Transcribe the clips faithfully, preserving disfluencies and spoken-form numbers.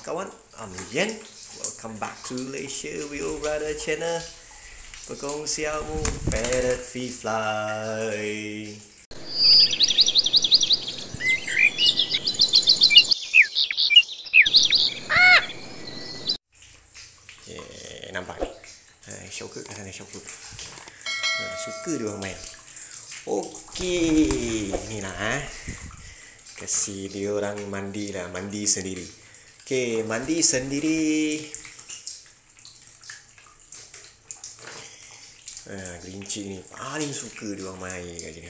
kawan, I'm Yen. Welcome back to Malaysia with your brother channel. Perkongsianmu Parrot Free Fly. Yeah, nampak ni. Ha, Syaukur kat sana, Syaukur. Ha, suka dia orang main. Okey, ni lah ha. Kasih dia orang mandi lah, mandi sendiri. Okey, mandi sendiri. Ha, gelincik ni paling suka dia orang main kat sini.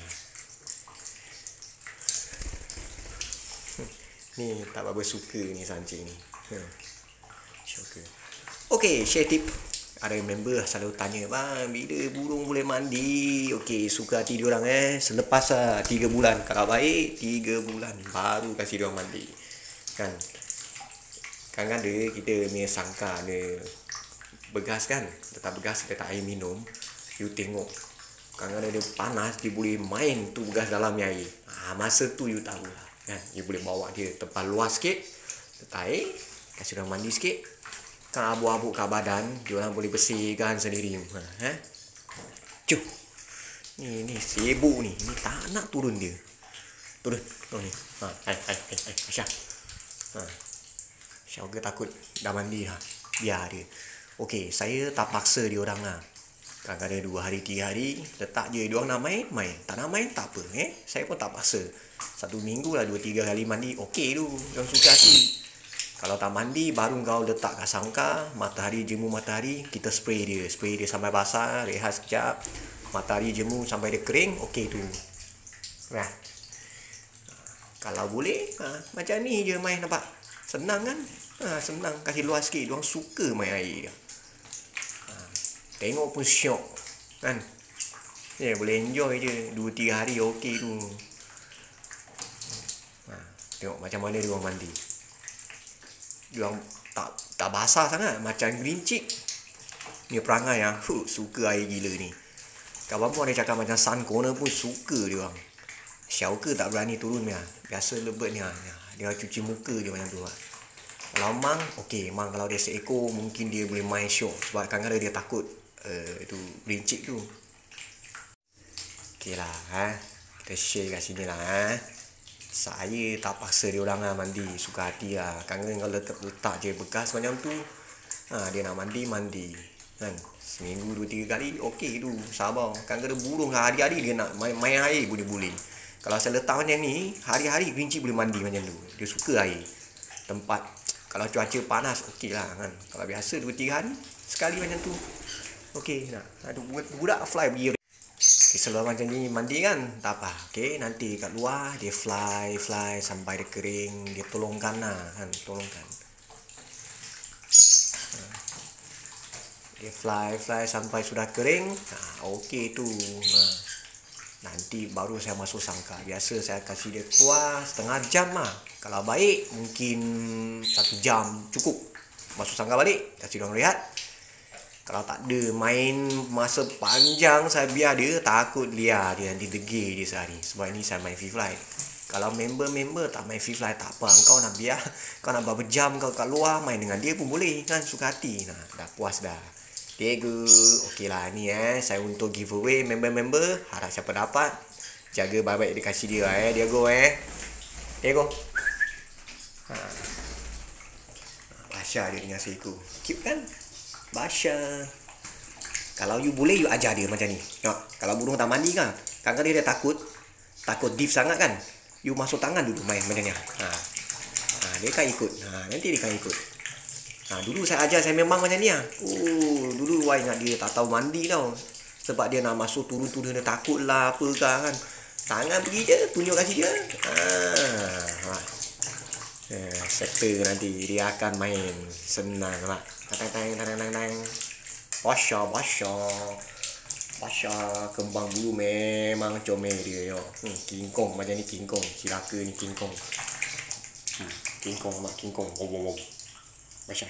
Ni tak apa suka ni sancing ni. Ha. Syaukur. Okey, share tip. Ada member selalu tanya, bang, bila burung boleh mandi? Okey, suka hati diorang eh. Selepas lah tiga bulan. Kalau baik, tiga bulan baru kasih diorang mandi. Kan? Kan ada kita punya sangka ada begas kan. Letak begas, letak air minum. You tengok. Kan ada dia panas, dia boleh main tu begas dalam air. Ha, masa tu you tahu lah. Kan? You boleh bawa dia tempat luas sikit. Letak air. Kasih diorang mandi sikit. Kan abu-abu kat badan, diorang boleh bersihkan sendiri. Ha, eh? Cuh. Ni ni sibuk ni. Ni tak nak turun dia. Turun. Oh ni. Ha, hai hai hai hai Aisyah. Ha. Syaukur takut dah mandi ha. Biar dia. Okey, saya tak paksa diorang lah. Kadang-kadang dua hari, tiga hari, letak je diorang nak main, main. Tak nak main, tak apa. Eh? Saya pun tak paksa. Satu minggu lah, dua, tiga kali mandi. Okey tu. Diorang suka hati. Kalau tak mandi, baru kau letak kat sangka, matahari jemur matahari, kita spray dia. Spray dia sampai basah, rehat sekejap. Matahari jemur sampai dia kering, okey tu. Nah. Kalau boleh, ha, macam ni je main nampak. Senang kan? Ha, senang, kasih luas sikit. Diorang suka main air dia. Ha, tengok pun syok. Kan? Ya, yeah, boleh enjoy je. dua tiga hari okey tu. Ha, tengok macam mana diorang mandi. Diorang tak tak basah sangat, macam gelincik. Ni perangai ah, huh, suka air gila ni. Kawan pun ada cakap macam sun corner pun suka diorang. Syaukur tak berani turun ni ah. Biasa lebet ni ah. Dia cuci muka je macam tu ah. Kalau mang, okey, mang kalau dia seekor mungkin dia boleh main syok sebab kadang-kadang dia takut uh, itu gelincik tu. Okeylah ha. Kita share kat sini lah ha. Saya tak paksa dia orang lah mandi, suka hati lah. Kangen kalau letak, letak je bekas macam tu. Ha, dia nak mandi, mandi. Kan? Seminggu, dua, tiga kali, okey tu. Sabar. Kan kena burung hari-hari dia nak main, main air boleh-boleh. Kalau saya letak macam ni, hari-hari gelincik boleh mandi macam tu. Dia suka air. Tempat, kalau cuaca panas, okey lah kan. Kalau biasa, dua, tiga hari, sekali macam tu. Okey, nah. Ada budak fly pergi. Okay, selalu macam ni mandi kan, tak apa. Okay, nanti kat luar dia fly, fly sampai dia kering. Dia tolongkan lah kan, tolongkan. Dia fly, fly sampai sudah kering. Nah, okey tu. Nah, nanti baru saya masuk sangka. Biasa saya kasih dia keluar setengah jam lah. Kalau baik mungkin satu jam cukup. Masuk sangka balik, kasih dia orang rehat. Kalau tak ada main masa panjang, saya biar dia, takut liar dia nanti degil dia sehari. Sebab ini saya main free flight. Kalau member-member tak main free flight, tak apa. Kau nak biar, kau nak berapa jam kau kat luar, main dengan dia pun boleh kan, suka hati. Nah, dah puas dah. Diego, okey lah ni eh. Saya untuk giveaway member-member. Harap siapa dapat, jaga baik-baik dia kasih dia eh. Diego eh. Diego. Ha. Basya dia dengan seekor. Cute kan? Basya. Kalau you boleh, you ajar dia macam ni. Tengok, kalau burung tak mandi kan, kadang-kadang dia takut, takut div sangat kan. You masuk tangan dulu main macam ni. Ha. Ha, dia kan ikut. Ha, nanti dia kan ikut. Ha, dulu saya ajar, saya memang macam ni ah. Oh, dulu wah ingat dia tak tahu mandi tau. Sebab dia nak masuk turun-turun dia takut lah apa kan. Tangan pergi je, tunjuk kasih dia. Ha. Ha. Eh, sektor nanti dia akan main senang lah. Tang tang tang tang tang. Basya, basya. Basya kembang bulu memang comel dia yo. Hmm, King Kong macam ni King Kong. Cilaka ni King Kong. Hmm, King Kong mak King Kong. Wow wow wow. Basya.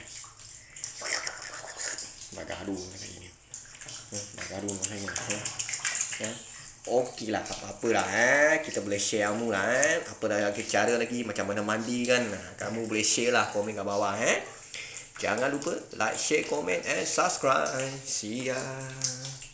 Nak gaduh macam ni. Hmm, nak gaduh macam ni. Ya. Ya. Okey lah, tak apa-apa lah eh. Kita boleh share kamu lah eh. Apa lagi cara lagi macam mana mandi kan. Kamu boleh share lah, komen kat bawah eh. Jangan lupa like, share, komen and subscribe. See ya.